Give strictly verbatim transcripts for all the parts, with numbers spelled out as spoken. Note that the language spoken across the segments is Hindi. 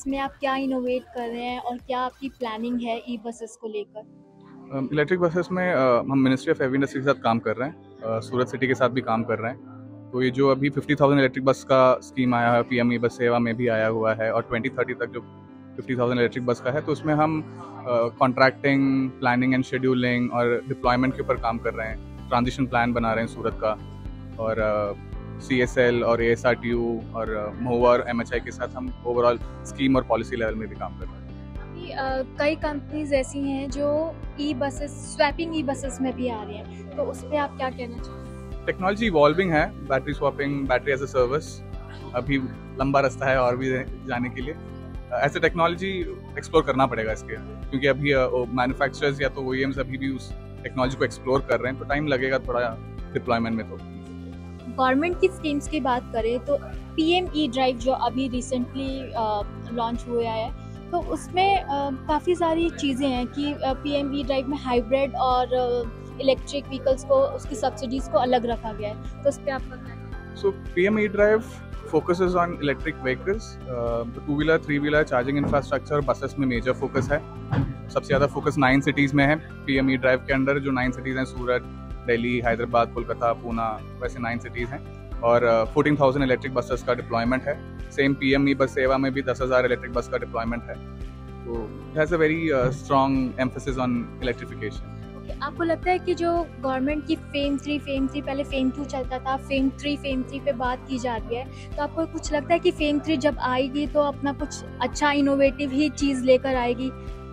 बसेस में आप क्या इनोवेट कर रहे हैं और क्या आपकी प्लानिंग है ई बसेस को लेकर? इलेक्ट्रिक बसेस में अ, हम मिनिस्ट्री ऑफ हेवी इंडस्ट्री के साथ काम कर रहे हैं, अ, सूरत सिटी के साथ भी काम कर रहे हैं। तो ये जो अभी फिफ्टी थाउजेंड इलेक्ट्रिक बस का स्कीम आया है, पीएम ई बस सेवा में भी आया हुआ है, और ट्वेंटी थर्टी तक जो फिफ्टी थाउजेंड इलेक्ट्रिक बस का है, तो उसमें हम कॉन्ट्रैक्टिंग, प्लानिंग एंड शेड्यूलिंग और डिप्लॉयमेंट के ऊपर काम कर रहे हैं। ट्रांजिशन प्लान बना रहे हैं सूरत का, और सी एस एल और A S R T U और महुआ और एम एच आई के साथ हम ओवरऑल स्कीम और पॉलिसी लेवल में भी काम कर रहे हैं। अ, कई कंपनीज ऐसी हैं जो E buses swapping E buses में भी आ रही हैं, तो उस पे आप क्या कहना चाहेंगे? टेक्नोलॉजी इवॉल्विंग है, battery swapping, battery as a service, अभी लंबा रास्ता है और भी जाने के लिए। ऐसे टेक्नोलॉजी एक्सप्लोर करना पड़ेगा इसके, क्योंकि अभी मैन्युफैक्चरर्स या तो ओ ई एम्स अभी भी उस टेक्नोलॉजी को एक्सप्लोर कर रहे हैं, तो टाइम लगेगा थोड़ा डिप्लॉयमेंट में। तो गवर्नमेंट की स्कीम्स की बात करें तो पीएम ई ड्राइव जो अभी रिसेंटली लॉन्च हुआ है, तो उसमें काफ़ी सारी चीज़ें हैं कि पीएम ई ड्राइव में हाइब्रिड और इलेक्ट्रिक व्हीकल्स को उसकी सब्सिडीज़ को अलग रखा गया है, तो उस पर आपका क्या है? So PM E drive focuses on electric vehicles, two wheeler, three wheeler, charging infrastructure और बसेस में मेजर फोकस है। सबसे ज़्यादा फोकस नाइन सिटीज़ में है पीएम ई ड्राइव के अंडर। जो नाइन सिटीज़ हैं, सूरत, दिल्ली, हैदराबाद, कोलकाता, पूना, वैसे नाइन सिटीज़ हैं, और फोर्टीन थाउजेंड इलेक्ट्रिक बसेस का डिप्लॉयमेंट है। Same PM E bus Sewa में भी दस हज़ार इलेक्ट्रिक बस का डिप्लॉयमेंट है। तो it has a very strong emphasis on electrification. आपको लगता है कि जो गवर्नमेंट की फेम थ्री फेम थ्री पहले फेम टू चलता था, फेम थ्री फेम थ्री पे बात की जा रही है, तो आपको कुछ लगता है कि फेम थ्री जब आएगी तो अपना कुछ अच्छा इनोवेटिव ही चीज़ लेकर आएगी?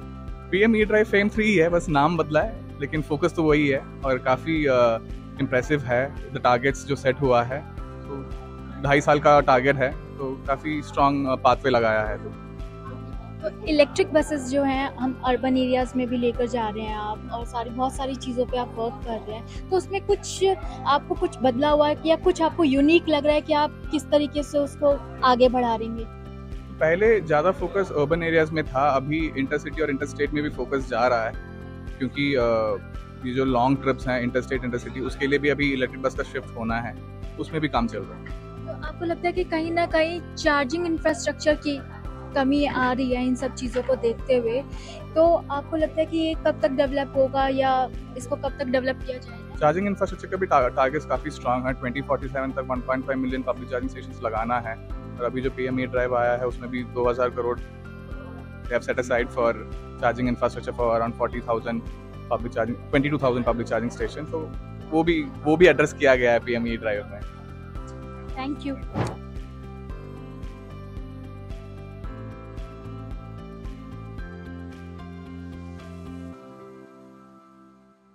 PM E drive FAME three है, बस नाम बदला है, लेकिन फोकस तो वही है, और काफ़ी इम्प्रेसिव है द टारगेट्स जो सेट हुआ है। तो ढाई साल का टारगेट है, तो काफ़ी स्ट्रॉन्ग पाथवे लगाया है। तो तो इलेक्ट्रिक बसेस जो हैं हम अर्बन एरियाज़ में भी लेकर जा रहे हैं आप, और सारी बहुत सारी चीज़ों पे आप वर्क कर रहे हैं, तो उसमें कुछ आपको कुछ बदला हुआ है कि या कुछ आपको यूनिक लग रहा है कि आप किस तरीके से उसको आगे बढ़ा रहेंगे? पहले ज़्यादा फोकस अर्बन एरियाज़ में था, अभी इंटरसिटी और इंटरस्टेट में भी फोकस जा रहा है, क्योंकि ये जो लॉन्ग ट्रिप्स हैं इंटरस्टेट इंटरसिटी, उसके लिए भी अभी इलेक्ट्रिक बस का शिफ्ट होना है, उसमें भी काम चल रहा है। तो आपको लगता है कि कहीं ना कहीं चार्जिंग इंफ्रास्ट्रक्चर की कमी आ रही है इन सब चीज़ों को देखते हुए, तो आपको लगता है कि ये कब तक डेवलप होगा या इसको कब तक डेवलप किया जाएगा? चार्जिंग इंफ्रास्ट्रक्चर का भी टारगेट्स काफ़ी स्ट्रांग है। ट्वेंटी फोर्टी सेवन तक one point five million public charging stations लगाना है, और अभी जो पीएम ई ड्राइव आया है उसमें भी दो हज़ार crore they have set aside for charging infrastructure for around forty thousand public charging, twenty-two thousand public charging stations. तो वो भी वो भी एड्रेस किया गया है पीएम ई ड्राइव में। Thank you.